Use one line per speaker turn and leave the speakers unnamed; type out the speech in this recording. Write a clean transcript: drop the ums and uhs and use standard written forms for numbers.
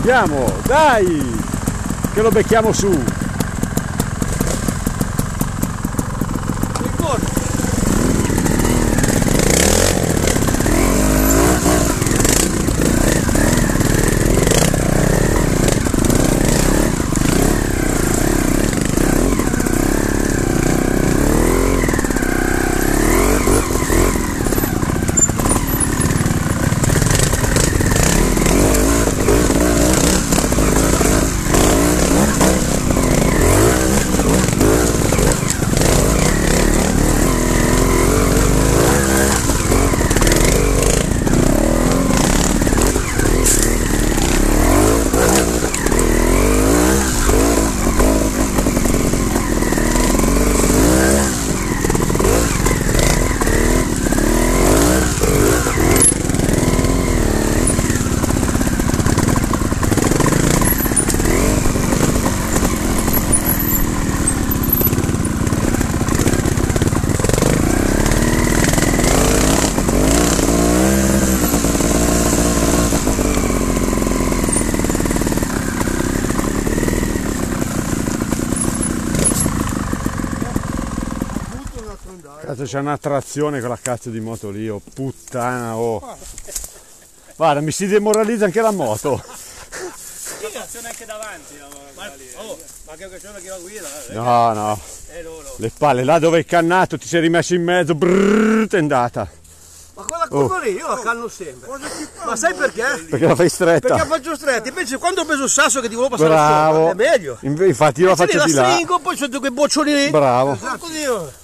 Andiamo, dai! Che lo becchiamo su! Cazzo, c'è una trazione con la cazzo di moto lì, oh puttana, oh. Guarda, mi si demoralizza anche la moto.
La trazione anche davanti. Ma che c'è chi la guida?
No, no. Le palle, là dove hai cannato, ti sei rimesso in mezzo, brrrr, è andata.
Ma quella curva lì io la canno sempre. Ma sai perché?
Perché la fai stretta.
Perché la faccio stretta. Invece quando ho preso il sasso che ti volevo passare
Bravo.
sopra, è meglio.
Infatti io la faccio di là.
La stringo, poi c'ho quei boccioli lì.
Bravo.
Esatto, Dio.